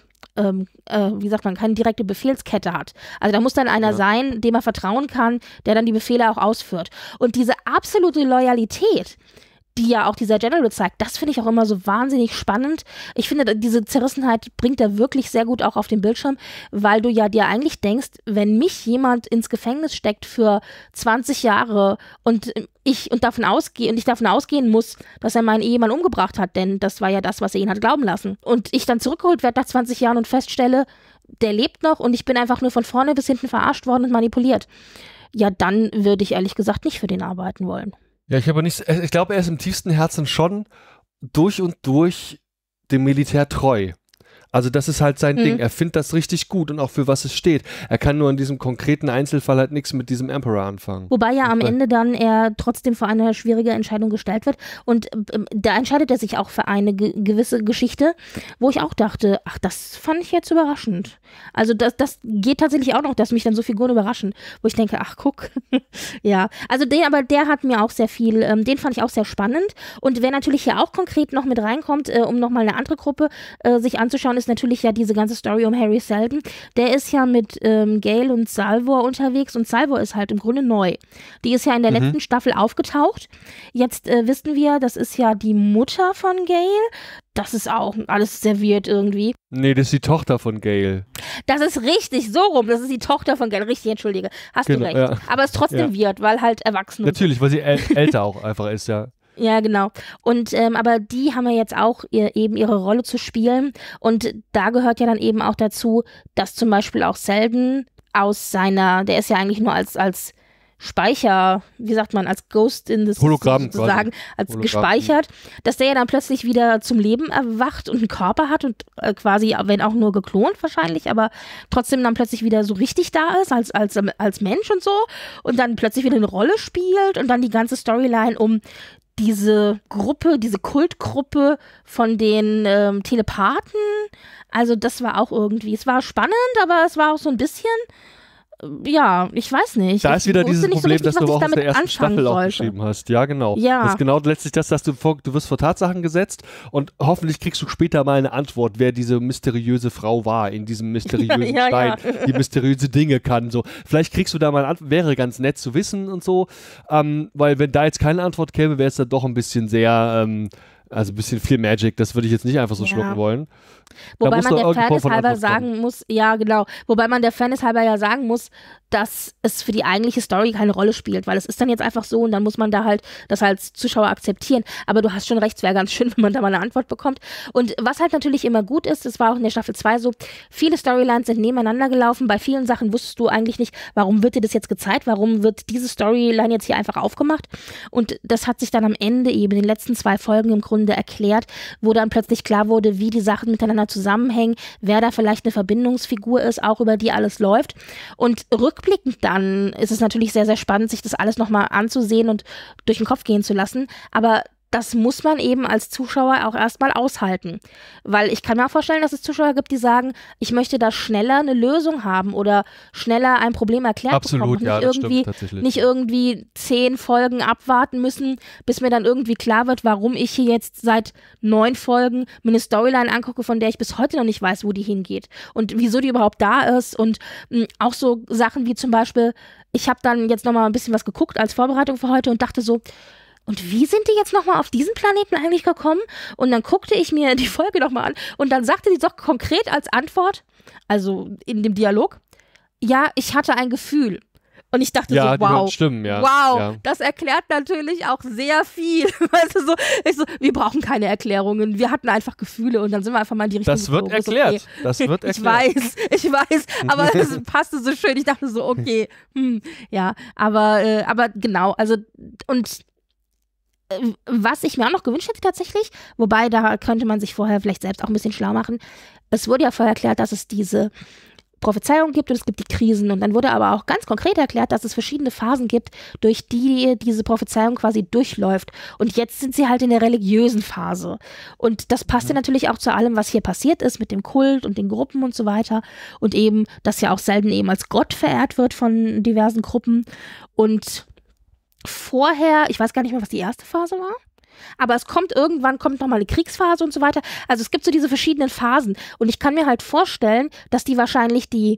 keine direkte Befehlskette hat. Also da muss dann einer sein, dem er vertrauen kann, der dann die Befehle auch ausführt. Und diese absolute Loyalität, die ja auch dieser General zeigt, das finde ich auch immer so wahnsinnig spannend. Ich finde, diese Zerrissenheit bringt er wirklich sehr gut auch auf den Bildschirm, weil du ja dir eigentlich denkst, wenn mich jemand ins Gefängnis steckt für 20 Jahre und ich davon ausgehen muss, dass er meinen Ehemann umgebracht hat, denn das war ja das, was er ihn hat glauben lassen. Und ich dann zurückgeholt werde nach 20 Jahren und feststelle, der lebt noch und ich bin einfach nur von vorne bis hinten verarscht worden und manipuliert. Ja, dann würde ich ehrlich gesagt nicht für den arbeiten wollen. Ja, ich glaube, er ist im tiefsten Herzen schon durch und durch dem Militär treu. Also das ist halt sein Ding. Er findet das richtig gut und auch für was es steht. Er kann nur in diesem konkreten Einzelfall halt nichts mit diesem Emperor anfangen. Wobei ja am Ende dann er trotzdem vor eine schwierige Entscheidung gestellt wird und da entscheidet er sich auch für eine gewisse Geschichte, wo ich auch dachte, ach, das fand ich jetzt überraschend. Also das geht tatsächlich auch noch, dass mich dann so Figuren überraschen, wo ich denke, ach guck, ja. Also der hat mir auch sehr viel, den fand ich auch sehr spannend und wer natürlich hier auch konkret noch mit reinkommt, um nochmal eine andere Gruppe sich anzuschauen, ist natürlich ja diese ganze Story um Harry Seldon. Der ist ja mit Gale und Salvor unterwegs und Salvor ist halt im Grunde neu. Die ist ja in der letzten Staffel aufgetaucht. Jetzt wissen wir, das ist ja die Mutter von Gale. Das ist auch alles sehr weird irgendwie. Nee, das ist die Tochter von Gale. Das ist richtig, so rum. Das ist die Tochter von Gale. Richtig, entschuldige. Hast du recht. Ja. Aber es ist trotzdem weird, weil halt erwachsen. Natürlich, weil sie älter auch einfach ist, ja. Ja, genau. Und aber die haben ja jetzt auch eben ihre Rolle zu spielen und da gehört ja dann eben auch dazu, dass zum Beispiel auch Seldon der ist ja eigentlich nur als Speicher, wie sagt man, als Ghost in the Hologramm sozusagen, als gespeichert, dass der ja dann plötzlich wieder zum Leben erwacht und einen Körper hat und quasi, wenn auch nur geklont wahrscheinlich, aber trotzdem dann plötzlich wieder so richtig da ist, als Mensch und so und dann plötzlich wieder eine Rolle spielt und dann die ganze Storyline um diese Gruppe, diese Kultgruppe von den Telepathen, also das war auch irgendwie, es war spannend, aber es war auch so ein bisschen ja, ich weiß nicht. Da ist wieder dieses Problem, dass du auch aus der ersten Staffel auch sollte. geschrieben hast. Ja, genau. Ja. Das ist genau letztlich das, dass du wirst vor Tatsachen gesetzt und hoffentlich kriegst du später mal eine Antwort, wer diese mysteriöse Frau war in diesem mysteriösen Stein, die mysteriöse Dinge kann. So. Vielleicht kriegst du da mal eine Antwort, wäre ganz nett zu wissen und so, weil wenn da jetzt keine Antwort käme, wäre es dann doch ein bisschen sehr, also ein bisschen viel Magic, das würde ich jetzt nicht einfach so schlucken wollen. Wobei man der Fairness halber sagen muss, ja genau, wobei man der Fairness halber ja sagen muss, dass es für die eigentliche Story keine Rolle spielt, weil es ist dann jetzt einfach so und dann muss man da halt das als Zuschauer akzeptieren, aber du hast schon recht, es wäre ganz schön, wenn man da mal eine Antwort bekommt und was halt natürlich immer gut ist, das war auch in der Staffel 2 so, viele Storylines sind nebeneinander gelaufen, bei vielen Sachen wusstest du eigentlich nicht, warum wird dir das jetzt gezeigt, warum wird diese Storyline jetzt hier einfach aufgemacht und das hat sich dann am Ende eben in den letzten 2 Folgen im Grunde erklärt, wo dann plötzlich klar wurde, wie die Sachen miteinander zusammenhängen, wer da vielleicht eine Verbindungsfigur ist, auch über die alles läuft. Und rückblickend dann ist es natürlich sehr, sehr spannend, sich das alles nochmal anzusehen und durch den Kopf gehen zu lassen. Aber das muss man eben als Zuschauer auch erstmal aushalten. Weil ich kann mir auch vorstellen, dass es Zuschauer gibt, die sagen, ich möchte da schneller eine Lösung haben oder schneller ein Problem erklärt Absolut, bekommen. Ja, das stimmt tatsächlich. Nicht irgendwie 10 Folgen abwarten müssen, bis mir dann irgendwie klar wird, warum ich hier jetzt seit 9 Folgen mir eine Storyline angucke, von der ich bis heute noch nicht weiß, wo die hingeht. Und wieso die überhaupt da ist. Und auch so Sachen wie zum Beispiel, ich habe dann jetzt nochmal ein bisschen was geguckt als Vorbereitung für heute und dachte so, und wie sind die jetzt nochmal auf diesen Planeten eigentlich gekommen? Und dann guckte ich mir die Folge nochmal an und dann sagte die doch konkret als Antwort, also in dem Dialog, ja, ich hatte ein Gefühl. Und ich dachte ja, so, wow, stimmen, ja. wow, ja. Das erklärt natürlich auch sehr viel. Weißt du, wir brauchen keine Erklärungen, wir hatten einfach Gefühle und dann sind wir einfach mal in die Richtung Das wird erklärt, okay. das wird erklärt. Ich weiß, aber es passte so schön, ich dachte so, okay, ja, aber genau, also und was ich mir auch noch gewünscht hätte tatsächlich, wobei da könnte man sich vorher vielleicht selbst auch ein bisschen schlau machen. Es wurde ja vorher erklärt, dass es diese Prophezeiung gibt und es gibt die Krisen und dann wurde aber auch ganz konkret erklärt, dass es verschiedene Phasen gibt, durch die diese Prophezeiung quasi durchläuft und jetzt sind sie halt in der religiösen Phase und das passte natürlich auch zu allem, was hier passiert ist mit dem Kult und den Gruppen und so weiter und eben, dass ja auch selten eben als Gott verehrt wird von diversen Gruppen und vorher, ich weiß gar nicht mehr, was die erste Phase war, aber es kommt nochmal eine Kriegsphase und so weiter. Also es gibt so diese verschiedenen Phasen und ich kann mir halt vorstellen, dass die wahrscheinlich die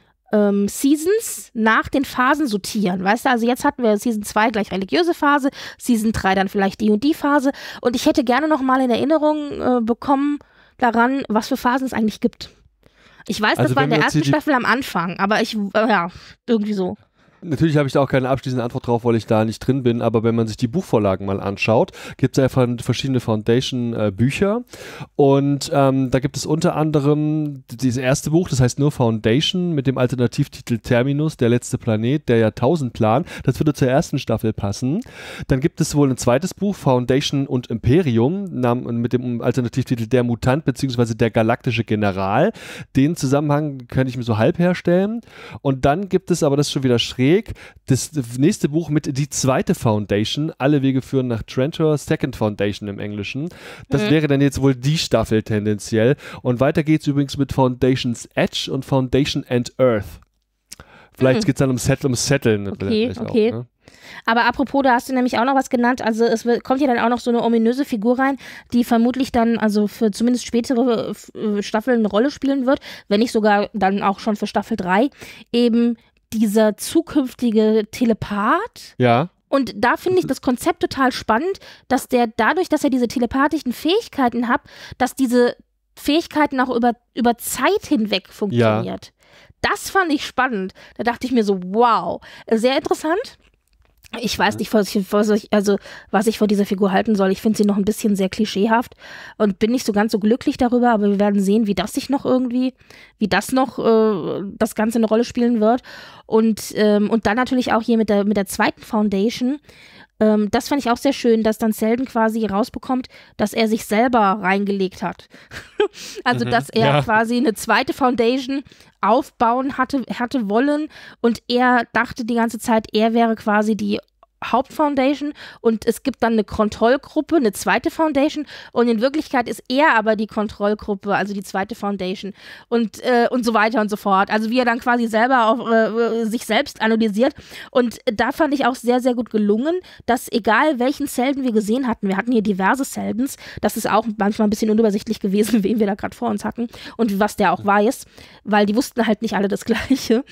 Seasons nach den Phasen sortieren, weißt du? Also jetzt hatten wir Season 2 gleich religiöse Phase, Season 3 dann vielleicht die und die Phase und ich hätte gerne nochmal in Erinnerung bekommen daran, was für Phasen es eigentlich gibt. Ich weiß, das war in der ersten Staffel am Anfang, aber irgendwie so. Natürlich habe ich da auch keine abschließende Antwort drauf, weil ich da nicht drin bin, aber wenn man sich die Buchvorlagen mal anschaut, gibt es ja verschiedene Foundation-Bücher und da gibt es unter anderem dieses erste Buch, das heißt nur Foundation mit dem Alternativtitel Terminus, der letzte Planet, der Jahrtausendplan, das würde zur ersten Staffel passen. Dann gibt es wohl ein zweites Buch, Foundation und Imperium, mit dem Alternativtitel Der Mutant bzw. Der galaktische General. Den Zusammenhang könnte ich mir so halb herstellen und dann gibt es, aber das ist schon wieder schräg, das nächste Buch mit Die zweite Foundation, alle Wege führen nach Trantor, Second Foundation im Englischen. Das wäre dann jetzt wohl die Staffel tendenziell. Und weiter geht's übrigens mit Foundation's Edge und Foundation and Earth. Vielleicht geht es dann ums Setteln. Okay. Auch, ne? Aber apropos, da hast du nämlich auch noch was genannt, also es kommt hier dann auch noch so eine ominöse Figur rein, die vermutlich dann also für zumindest spätere Staffeln eine Rolle spielen wird, wenn nicht sogar dann auch schon für Staffel 3, eben dieser zukünftige Telepath. Ja. Und da finde ich das Konzept total spannend, dass der dadurch, dass er diese telepathischen Fähigkeiten hat, dass diese Fähigkeiten auch über Zeit hinweg funktioniert. Ja. Das fand ich spannend. Da dachte ich mir so, wow, sehr interessant. Ich weiß nicht, was ich von dieser Figur halten soll. Ich finde sie noch ein bisschen sehr klischeehaft und bin nicht so ganz so glücklich darüber, aber wir werden sehen, wie das Ganze eine Rolle spielen wird. Und dann natürlich auch hier mit der zweiten Foundation. Das fand ich auch sehr schön, dass dann Selden quasi rausbekommt, dass er sich selber reingelegt hat. Also, dass er quasi eine zweite Foundation aufbauen hatte wollen und er dachte die ganze Zeit, er wäre quasi die Hauptfoundation und es gibt dann eine Kontrollgruppe, eine zweite Foundation und in Wirklichkeit ist er aber die Kontrollgruppe, also die zweite Foundation und so weiter und so fort. Also wie er dann quasi selber auf sich selbst analysiert und da fand ich auch sehr, sehr gut gelungen, dass egal welchen Selden wir gesehen hatten, wir hatten hier diverse Seldens, das ist auch manchmal ein bisschen unübersichtlich gewesen, wen wir da gerade vor uns hatten und was der auch weiß, weil die wussten halt nicht alle das Gleiche.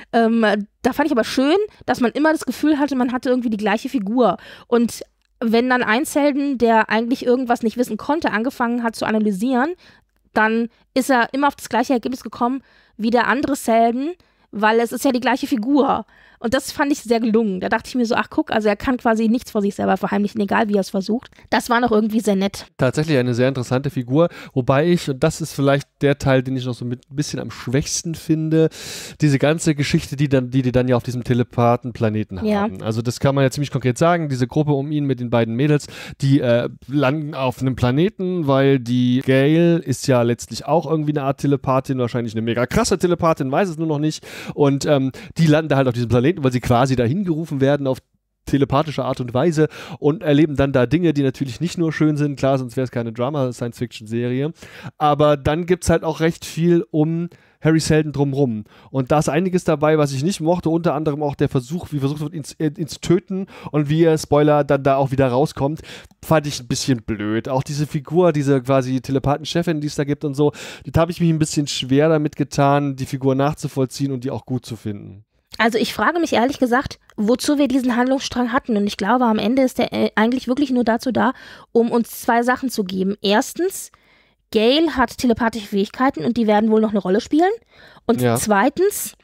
Da fand ich aber schön, dass man immer das Gefühl hatte, man hatte irgendwie die gleiche Figur. Und wenn dann ein Selden, der eigentlich irgendwas nicht wissen konnte, angefangen hat zu analysieren, dann ist er immer auf das gleiche Ergebnis gekommen wie der andere Selden, weil es ist ja die gleiche Figur. Und das fand ich sehr gelungen. Da dachte ich mir so, ach guck, also er kann quasi nichts vor sich selber verheimlichen, egal wie er es versucht. Das war noch irgendwie sehr nett. Tatsächlich eine sehr interessante Figur, wobei ich, und das ist vielleicht der Teil, den ich noch so ein bisschen am schwächsten finde, diese ganze Geschichte, die dann ja auf diesem Telepathenplaneten haben. Also das kann man ja ziemlich konkret sagen, diese Gruppe um ihn mit den beiden Mädels, die landen auf einem Planeten, weil die Gail ist ja letztlich auch irgendwie eine Art Telepathin, wahrscheinlich eine mega krasse Telepathin, weiß es nur noch nicht. Und die landen da halt auf diesem Planeten, weil sie quasi dahin gerufen werden auf telepathische Art und Weise und erleben dann da Dinge, die natürlich nicht nur schön sind, klar, sonst wäre es keine Drama-Science-Fiction-Serie, aber dann gibt es halt auch recht viel um Hari Seldon drumrum. Und da ist einiges dabei, was ich nicht mochte, unter anderem auch der Versuch, wie versucht wird, ihn zu töten und wie er, Spoiler, dann da auch wieder rauskommt, fand ich ein bisschen blöd. Auch diese Figur, diese quasi Telepathen-Chefin, die es da gibt und so, da habe ich mich ein bisschen schwer damit getan, die Figur nachzuvollziehen und die auch gut zu finden. Also ich frage mich ehrlich gesagt, wozu wir diesen Handlungsstrang hatten. Und ich glaube, am Ende ist der eigentlich wirklich nur dazu da, um uns zwei Sachen zu geben. Erstens, Gail hat telepathische Fähigkeiten und die werden wohl noch eine Rolle spielen. Und zweitens,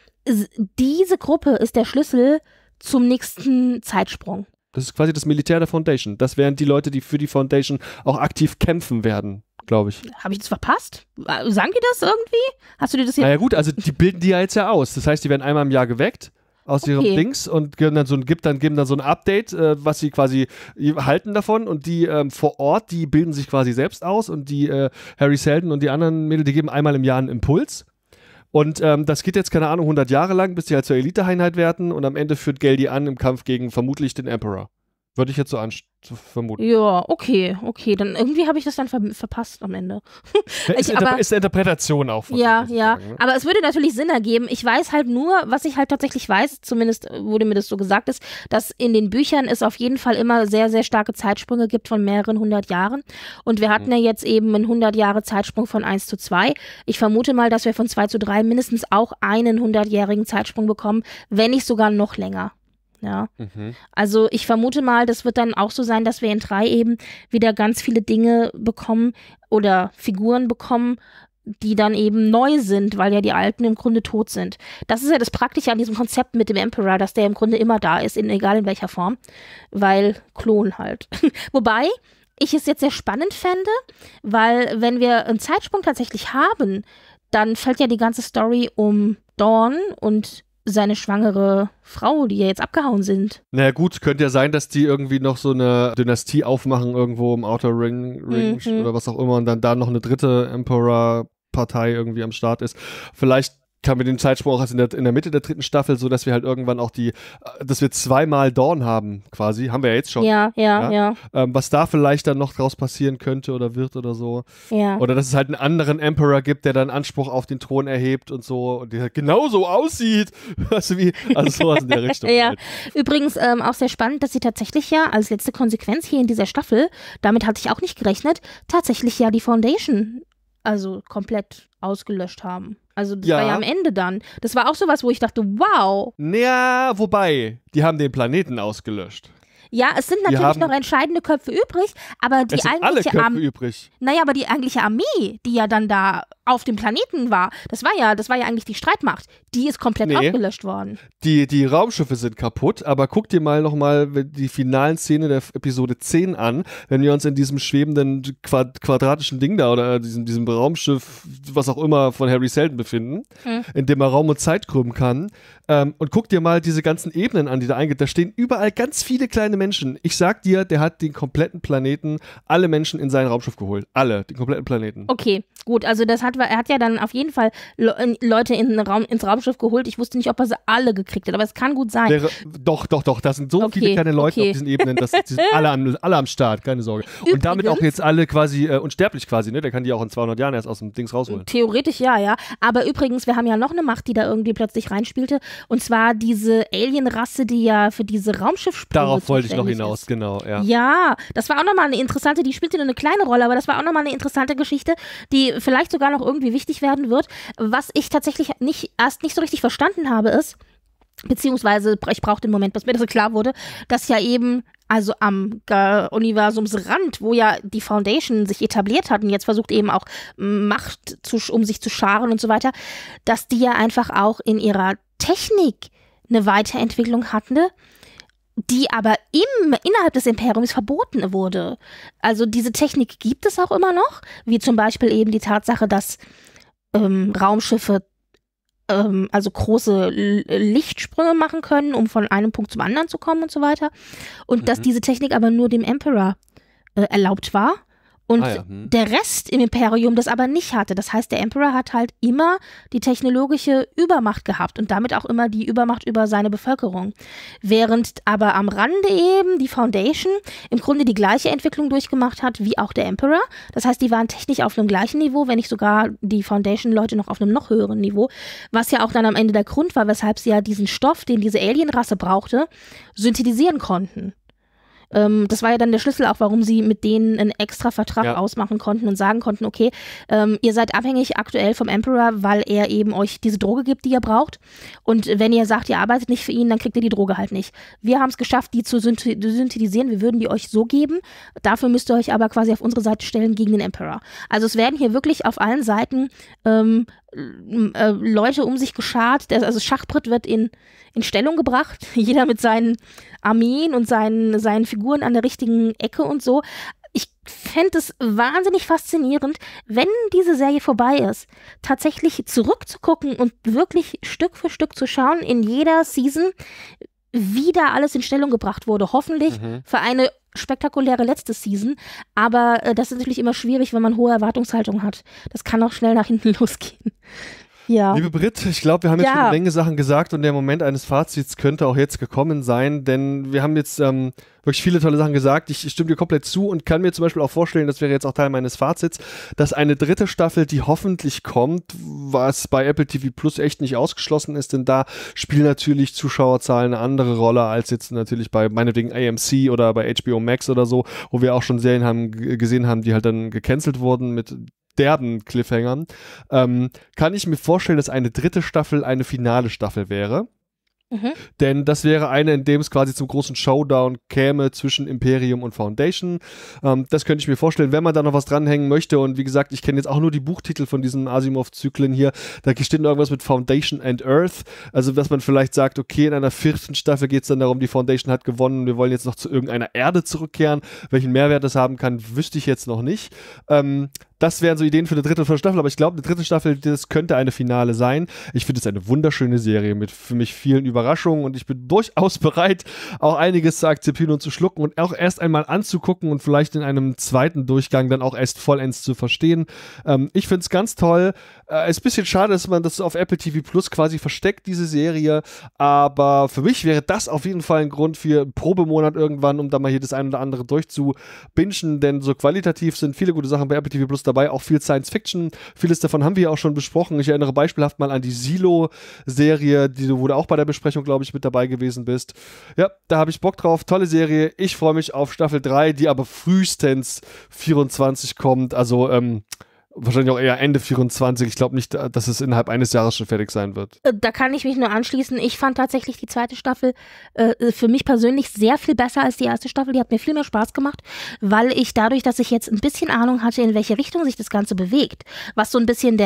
diese Gruppe ist der Schlüssel zum nächsten Zeitsprung. Das ist quasi das Militär der Foundation. Das wären die Leute, die für die Foundation auch aktiv kämpfen werden, glaube ich. Habe ich das verpasst? Sagen die das irgendwie? Hast du dir das hier... Naja gut, also die bilden die ja jetzt ja aus. Das heißt, die werden einmal im Jahr geweckt aus ihrem Dings und geben dann so ein Update, was sie quasi halten davon und die vor Ort, die bilden sich quasi selbst aus und die Hari Seldon und die anderen Mädel, die geben einmal im Jahr einen Impuls. Und das geht jetzt, keine Ahnung, 100 Jahre lang, bis die halt zur Elite-Einheit werden und am Ende führt Gail die an im Kampf gegen vermutlich den Emperor. Würde ich jetzt so vermuten. Ja, okay. Dann irgendwie habe ich das dann verpasst am Ende. Ist eine Interpretation auch von ja. Sagen, ne? Aber es würde natürlich Sinn ergeben. Ich weiß halt nur, was ich halt tatsächlich weiß, zumindest wurde mir das so gesagt ist, dass in den Büchern es auf jeden Fall immer sehr, sehr starke Zeitsprünge gibt von mehreren 100 Jahren. Und wir hatten ja jetzt eben einen 100 Jahre Zeitsprung von 1:2. Ich vermute mal, dass wir von 2:3 mindestens auch einen 100-jährigen Zeitsprung bekommen, wenn nicht sogar noch länger. Ja, also ich vermute mal, das wird dann auch so sein, dass wir in 3 eben wieder ganz viele Dinge bekommen oder Figuren bekommen, die dann eben neu sind, weil ja die alten im Grunde tot sind. Das ist ja das Praktische an diesem Konzept mit dem Emperor, dass der im Grunde immer da ist, egal in welcher Form, weil Klon halt. Wobei ich es jetzt sehr spannend fände, weil wenn wir einen Zeitsprung tatsächlich haben, dann fällt ja die ganze Story um Dawn und seine schwangere Frau, die ja jetzt abgehauen sind. Naja gut, könnte ja sein, dass die irgendwie noch so eine Dynastie aufmachen irgendwo im Outer Ring oder was auch immer und dann da noch eine dritte Emperor-Partei irgendwie am Start ist. Vielleicht kam mit dem Zeitsprung auch erst in der Mitte der 3. Staffel, so dass wir halt irgendwann auch dass wir 2-mal Dawn haben, quasi. Haben wir ja jetzt schon. Ja. Was da vielleicht dann noch draus passieren könnte oder wird oder so. Ja. Oder dass es halt einen anderen Emperor gibt, der dann Anspruch auf den Thron erhebt und so und der halt genauso aussieht. Also sowas in der Richtung. Ja. Halt. Übrigens auch sehr spannend, dass sie tatsächlich ja als letzte Konsequenz hier in dieser Staffel, damit hatte ich auch nicht gerechnet, tatsächlich ja die Foundation also komplett ausgelöscht haben. Also das war ja am Ende dann. Das war auch sowas, wo ich dachte, wow. Ja, wobei, die haben den Planeten ausgelöscht. Ja, es sind natürlich noch entscheidende Köpfe übrig, aber die eigentliche aber die eigentliche Armee, die ja dann da auf dem Planeten war, das war ja eigentlich die Streitmacht. Die ist komplett ausgelöscht worden. Die Raumschiffe sind kaputt, aber guck dir mal nochmal die finalen Szene der Episode 10 an, wenn wir uns in diesem schwebenden quadratischen Ding da oder diesem Raumschiff, was auch immer, von Hari Seldon befinden, in dem er Raum und Zeit krümmen kann. Und guck dir mal diese ganzen Ebenen an, die da eingeht. Da stehen überall ganz viele kleine Menschen. Ich sag dir, der hat den kompletten Planeten, alle Menschen in sein Raumschiff geholt. Alle, den kompletten Planeten. Okay, gut, also das hat er hat ja dann auf jeden Fall Leute ins Raumschiff geholt. Ich wusste nicht, ob er sie alle gekriegt hat, aber es kann gut sein. Doch, da sind so viele kleine Leute auf diesen Ebenen, die sind alle am Start, keine Sorge. Übrigens, und damit auch jetzt alle quasi unsterblich quasi, ne? Der kann die auch in 200 Jahren erst aus dem Dings rausholen. Theoretisch ja. Aber übrigens, wir haben ja noch eine Macht, die da irgendwie plötzlich reinspielte, und zwar diese Alien-Rasse, die ja für diese Raumschiffsprünge Darauf wollte ich noch hinaus, genau, ja. Ja, das war auch nochmal eine interessante, die spielte nur eine kleine Rolle, aber das war auch nochmal eine interessante Geschichte, die vielleicht sogar noch irgendwie wichtig werden wird. Was ich tatsächlich erst nicht so richtig verstanden habe, ist, beziehungsweise ich brauchte den Moment, bis mir das so klar wurde, dass ja eben, also am Universumsrand, wo ja die Foundation sich etabliert hat und jetzt versucht eben auch Macht, um sich zu scharen und so weiter, dass die ja einfach auch in ihrer Technik eine Weiterentwicklung hatte, die aber innerhalb des Imperiums verboten wurde. Also diese Technik gibt es auch immer noch, wie zum Beispiel eben die Tatsache, dass Raumschiffe also große Lichtsprünge machen können, um von einem Punkt zum anderen zu kommen und so weiter. Und dass diese Technik aber nur dem Emperor erlaubt war. Und der Rest im Imperium das aber nicht hatte. Das heißt, der Emperor hat halt immer die technologische Übermacht gehabt und damit auch immer die Übermacht über seine Bevölkerung. Während aber am Rande eben die Foundation im Grunde die gleiche Entwicklung durchgemacht hat wie auch der Emperor. Das heißt, die waren technisch auf einem gleichen Niveau, wenn nicht sogar die Foundation-Leute noch auf einem noch höheren Niveau. Was ja auch dann am Ende der Grund war, weshalb sie ja diesen Stoff, den diese Alien-Rasse brauchte, synthetisieren konnten. Das war ja dann der Schlüssel auch, warum sie mit denen einen extra Vertrag ausmachen konnten und sagen konnten, okay, ihr seid abhängig aktuell vom Emperor, weil er eben euch diese Droge gibt, die ihr braucht. Und wenn ihr sagt, ihr arbeitet nicht für ihn, dann kriegt ihr die Droge halt nicht. Wir haben es geschafft, die zu synthetisieren. Wir würden die euch so geben. Dafür müsst ihr euch aber quasi auf unsere Seite stellen gegen den Emperor. Also es werden hier wirklich auf allen Seiten Leute um sich geschart. Also Schachbrett wird in Stellung gebracht. Jeder mit seinen Armeen und seinen Figuren an der richtigen Ecke und so. Ich fände es wahnsinnig faszinierend, wenn diese Serie vorbei ist, tatsächlich zurückzugucken und wirklich Stück für Stück zu schauen in jeder Season, wie da alles in Stellung gebracht wurde. Hoffentlich für eine spektakuläre letzte Season, aber das ist natürlich immer schwierig, wenn man hohe Erwartungshaltung hat. Das kann auch schnell nach hinten losgehen. Ja. Liebe Britt, ich glaube, wir haben jetzt schon eine Menge Sachen gesagt und der Moment eines Fazits könnte auch jetzt gekommen sein, denn wir haben jetzt wirklich viele tolle Sachen gesagt. Ich stimme dir komplett zu und kann mir zum Beispiel auch vorstellen, das wäre jetzt auch Teil meines Fazits, dass eine dritte Staffel, die hoffentlich kommt, was bei Apple TV Plus echt nicht ausgeschlossen ist, denn da spielen natürlich Zuschauerzahlen eine andere Rolle als jetzt natürlich bei meinetwegen AMC oder bei HBO Max oder so, wo wir auch schon Serien gesehen haben, die halt dann gecancelt wurden mit derben Cliffhangern, kann ich mir vorstellen, dass eine dritte Staffel eine finale Staffel wäre. Denn das wäre eine, in dem es quasi zum großen Showdown käme zwischen Imperium und Foundation. Das könnte ich mir vorstellen, wenn man da noch was dranhängen möchte. Und wie gesagt, ich kenne jetzt auch nur die Buchtitel von diesen Asimov-Zyklen hier. Da steht irgendwas mit Foundation and Earth. Also, dass man vielleicht sagt, okay, in einer 4. Staffel geht es dann darum, die Foundation hat gewonnen. Wir wollen jetzt noch zu irgendeiner Erde zurückkehren. Welchen Mehrwert das haben kann, wüsste ich jetzt noch nicht. Das wären so Ideen für eine dritte Staffel, aber ich glaube, eine dritte Staffel, das könnte eine Finale sein. Ich finde es eine wunderschöne Serie mit für mich vielen Überraschungen und ich bin durchaus bereit, auch einiges zu akzeptieren und zu schlucken und auch erst einmal anzugucken und vielleicht in einem zweiten Durchgang dann auch erst vollends zu verstehen. Ich finde es ganz toll. Ist ein bisschen schade, dass man das auf Apple TV Plus quasi versteckt, diese Serie, aber für mich wäre das auf jeden Fall ein Grund für einen Probemonat irgendwann, um da mal hier das ein oder andere durchzubingen, denn so qualitativ sind viele gute Sachen bei Apple TV Plus dabei, auch viel Science Fiction. Vieles davon haben wir ja auch schon besprochen. Ich erinnere beispielhaft mal an die Silo-Serie, wo du auch bei der Besprechung, glaube ich, mit dabei gewesen bist. Ja, da habe ich Bock drauf. Tolle Serie. Ich freue mich auf Staffel 3, die aber frühestens 24 kommt. Also, wahrscheinlich auch eher Ende 24. Ich glaube nicht, dass es innerhalb eines Jahres schon fertig sein wird. Da kann ich mich nur anschließen. Ich fand tatsächlich die zweite Staffel für mich persönlich sehr viel besser als die erste Staffel. Die hat mir viel mehr Spaß gemacht, weil ich dadurch, dass ich jetzt ein bisschen Ahnung hatte, in welche Richtung sich das Ganze bewegt, was so ein bisschen der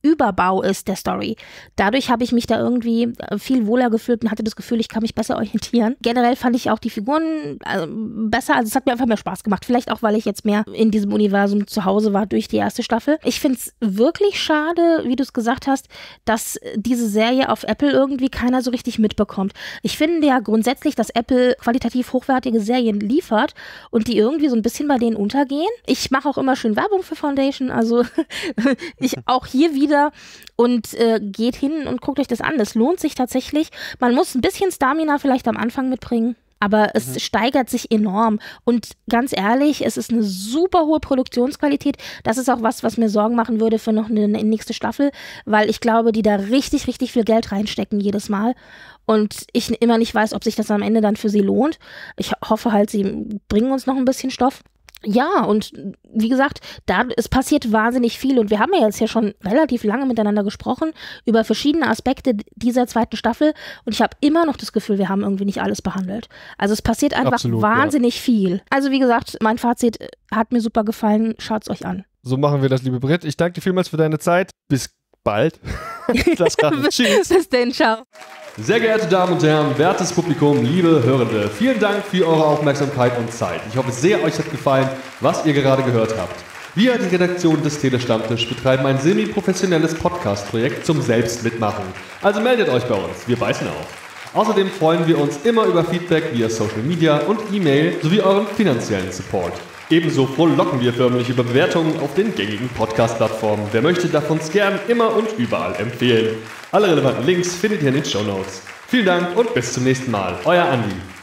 Überbau ist der Story. Dadurch habe ich mich da irgendwie viel wohler gefühlt und hatte das Gefühl, ich kann mich besser orientieren. Generell fand ich auch die Figuren besser, also es hat mir einfach mehr Spaß gemacht. Vielleicht auch, weil ich jetzt mehr in diesem Universum zu Hause war durch die erste Staffel. Ich finde es wirklich schade, wie du es gesagt hast, dass diese Serie auf Apple irgendwie keiner so richtig mitbekommt. Ich finde ja grundsätzlich, dass Apple qualitativ hochwertige Serien liefert und die irgendwie so ein bisschen bei denen untergehen. Ich mache auch immer schön Werbung für Foundation, also ich auch hier wieder und geht hin und guckt euch das an. Das lohnt sich tatsächlich. Man muss ein bisschen Stamina vielleicht am Anfang mitbringen, aber es steigert sich enorm. Und ganz ehrlich, es ist eine super hohe Produktionsqualität. Das ist auch was mir Sorgen machen würde für noch eine nächste Staffel, weil ich glaube, die da richtig, richtig viel Geld reinstecken jedes Mal. Und ich immer nicht weiß, ob sich das am Ende dann für sie lohnt. Ich hoffe halt, sie bringen uns noch ein bisschen Stoff. Ja, und wie gesagt, es passiert wahnsinnig viel und wir haben ja jetzt ja schon relativ lange miteinander gesprochen über verschiedene Aspekte dieser zweiten Staffel und ich habe immer noch das Gefühl, wir haben irgendwie nicht alles behandelt. Also es passiert einfach wahnsinnig viel. Also wie gesagt, mein Fazit hat mir super gefallen, schaut's euch an. So machen wir das, liebe Britt. Ich danke dir vielmals für deine Zeit. Bis bald. Tschüss. Bis denn, ciao. Sehr geehrte Damen und Herren, wertes Publikum, liebe Hörende, vielen Dank für eure Aufmerksamkeit und Zeit. Ich hoffe sehr, euch hat gefallen, was ihr gerade gehört habt. Wir, die Redaktion des Telestammtisch, betreiben ein semi-professionelles Podcast-Projekt zum Selbstmitmachen. Also meldet euch bei uns, wir beißen auf. Außerdem freuen wir uns immer über Feedback via Social Media und E-Mail sowie euren finanziellen Support. Ebenso frohlocken wir förmlich über Bewertungen auf den gängigen Podcast-Plattformen. Wer möchte, darf uns gern immer und überall empfehlen. Alle relevanten Links findet ihr in den Shownotes. Vielen Dank und bis zum nächsten Mal. Euer Andi.